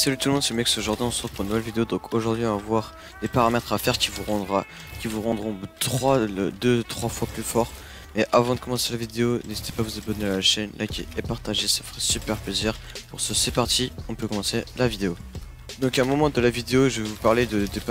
Salut tout le monde, c'est Mex. Aujourd'hui on se retrouve pour une nouvelle vidéo. Donc aujourd'hui on va voir les paramètres à faire qui vous rendront 2-3 fois plus fort. Mais avant de commencer la vidéo, n'hésitez pas à vous abonner à la chaîne, liker et partager, ça ferait super plaisir. Pour ce, c'est parti, on peut commencer la vidéo. Donc à un moment de la vidéo, je vais vous parler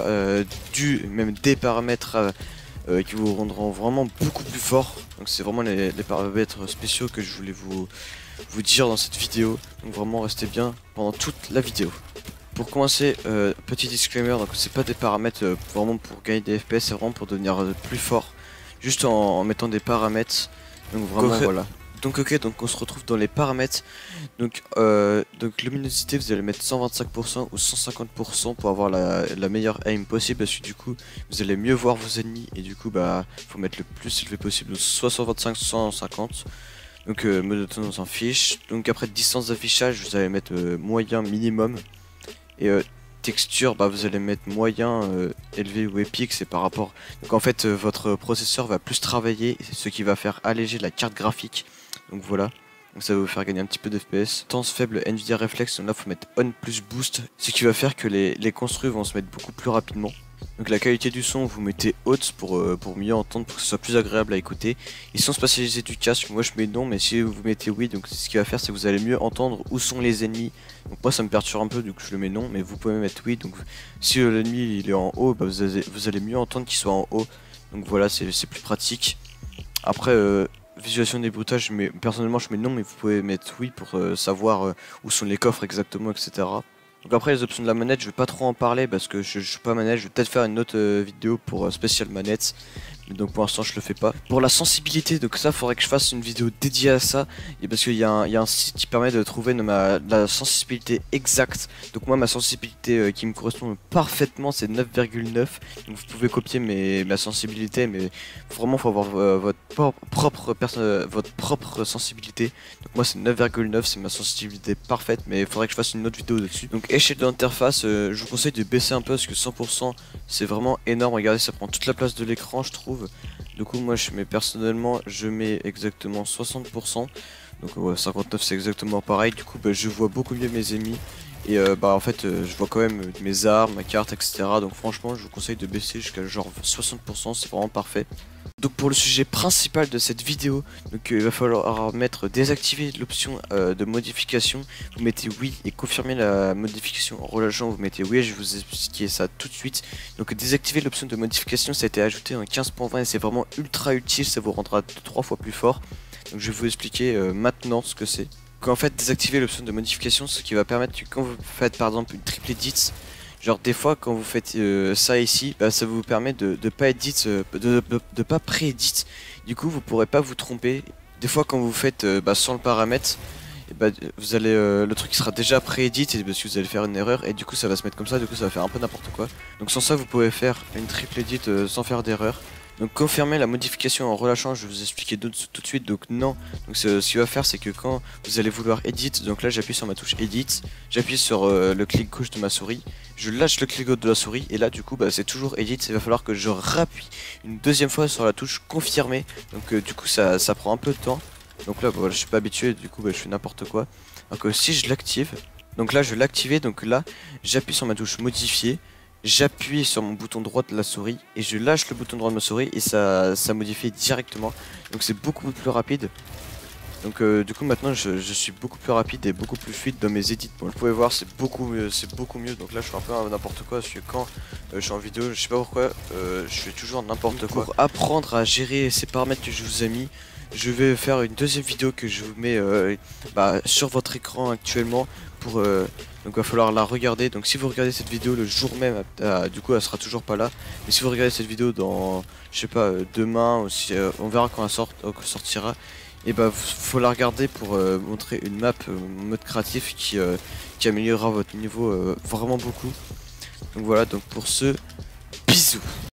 même des paramètres qui vous rendront vraiment beaucoup plus fort. Donc c'est vraiment les paramètres spéciaux que je voulais vous dire dans cette vidéo. Donc vraiment restez bien pendant toute la vidéo. Pour commencer, petit disclaimer, donc c'est pas des paramètres vraiment pour gagner des FPS, c'est vraiment pour devenir plus fort. Juste en mettant des paramètres. Donc vraiment voilà. Donc ok, donc on se retrouve dans les paramètres. Donc luminosité, vous allez mettre 125% ou 150% pour avoir la meilleure aim possible, parce que du coup vous allez mieux voir vos ennemis et du coup bah faut mettre le plus élevé possible, soit 125, soit 150. Donc mode auto on s'en fiche. Donc après distance d'affichage, vous allez mettre moyen minimum. Et texture, bah vous allez mettre moyen, élevé ou épique, c'est par rapport. Donc en fait votre processeur va plus travailler, ce qui va faire alléger la carte graphique. Donc voilà. Donc ça va vous faire gagner un petit peu d'FPS. Tense faible Nvidia Reflex, donc là faut mettre on plus boost, ce qui va faire que les construits vont se mettre beaucoup plus rapidement. Donc la qualité du son, vous mettez haute pour mieux entendre, pour que ce soit plus agréable à écouter. Ils sont spatialisés du casque, moi je mets non, mais si vous mettez oui, donc ce qui va faire c'est que vous allez mieux entendre où sont les ennemis. Donc moi ça me perturbe un peu, donc je le mets non, mais vous pouvez mettre oui. Donc si l'ennemi il est en haut, bah, vous allez mieux entendre qu'il soit en haut. Donc voilà, c'est plus pratique. Après visualisation des bruitages, mais personnellement je mets non, mais vous pouvez mettre oui pour savoir où sont les coffres exactement, etc. Donc après les options de la manette, je vais pas trop en parler parce que je suis pas manette, je vais peut-être faire une autre vidéo pour spécial manette. Donc pour l'instant je le fais pas. Pour la sensibilité, donc ça faudrait que je fasse une vidéo dédiée à ça. Et parce qu'il y a un site qui permet de trouver la sensibilité exacte. Donc moi ma sensibilité qui me correspond parfaitement c'est 9,9. Donc vous pouvez copier ma sensibilité, mais vraiment faut avoir votre propre sensibilité. Donc moi c'est 9,9, c'est ma sensibilité parfaite, mais il faudrait que je fasse une autre vidéo dessus. Donc échelle de l'interface, je vous conseille de baisser un peu parce que 100% c'est vraiment énorme. Regardez, ça prend toute la place de l'écran je trouve. Du coup moi personnellement je mets exactement 60%. Donc ouais, 59 c'est exactement pareil. Du coup bah, je vois beaucoup mieux mes ennemis. Et bah en fait je vois quand même mes armes, ma carte, etc. Donc franchement je vous conseille de baisser jusqu'à genre 60%, c'est vraiment parfait. Donc pour le sujet principal de cette vidéo, donc il va falloir désactiver l'option de modification. Vous mettez oui et confirmer la modification en relâchant, vous mettez oui, je vais vous expliquer ça tout de suite. Donc désactiver l'option de modification, ça a été ajouté en 15.20 et c'est vraiment ultra utile, ça vous rendra 3 fois plus fort. Donc je vais vous expliquer maintenant ce que c'est. En fait désactiver l'option de modification, ce qui va permettre que quand vous faites par exemple une triple edit, genre des fois quand vous faites ça ici, bah, ça vous permet de pas edit, de pas pré-edit. Du coup vous pourrez pas vous tromper. Des fois quand vous faites sans le paramètre, et bah, vous allez le truc sera déjà pré-edit et parce que vous allez faire une erreur et du coup ça va se mettre comme ça, du coup ça va faire un peu n'importe quoi. Donc sans ça vous pouvez faire une triple edit sans faire d'erreur. Donc confirmer la modification en relâchant, je vais vous expliquer tout de suite. Donc non, donc ce qu'il va faire c'est que quand vous allez vouloir edit, donc là j'appuie sur ma touche edit, j'appuie sur le clic gauche de ma souris, je lâche le clic gauche de la souris et là du coup bah, c'est toujours edit. Il va falloir que je rappuie une deuxième fois sur la touche confirmer. Donc du coup ça prend un peu de temps. Donc là voilà, je suis pas habitué, du coup bah, je fais n'importe quoi. Donc si je l'active, donc là je vais l'activer, donc là j'appuie sur ma touche modifier. J'appuie sur mon bouton droit de la souris et je lâche le bouton droit de ma souris et ça modifie directement. Donc c'est beaucoup plus rapide. Donc du coup maintenant je suis beaucoup plus rapide et beaucoup plus fluide dans mes edits. Bon, vous pouvez voir c'est beaucoup mieux. Donc là je fais un peu n'importe quoi parce que quand je suis en vidéo, je sais pas pourquoi, je fais toujours n'importe quoi. Pour apprendre à gérer ces paramètres que je vous ai mis, je vais faire une deuxième vidéo que je vous mets sur votre écran actuellement pour donc il va falloir la regarder. Donc si vous regardez cette vidéo le jour même, du coup elle sera toujours pas là. Mais si vous regardez cette vidéo dans, je sais pas, demain ou si on verra quand elle sortira. Et bah faut la regarder pour montrer une map mode créatif qui améliorera votre niveau vraiment beaucoup. Donc voilà, donc pour ce, bisous.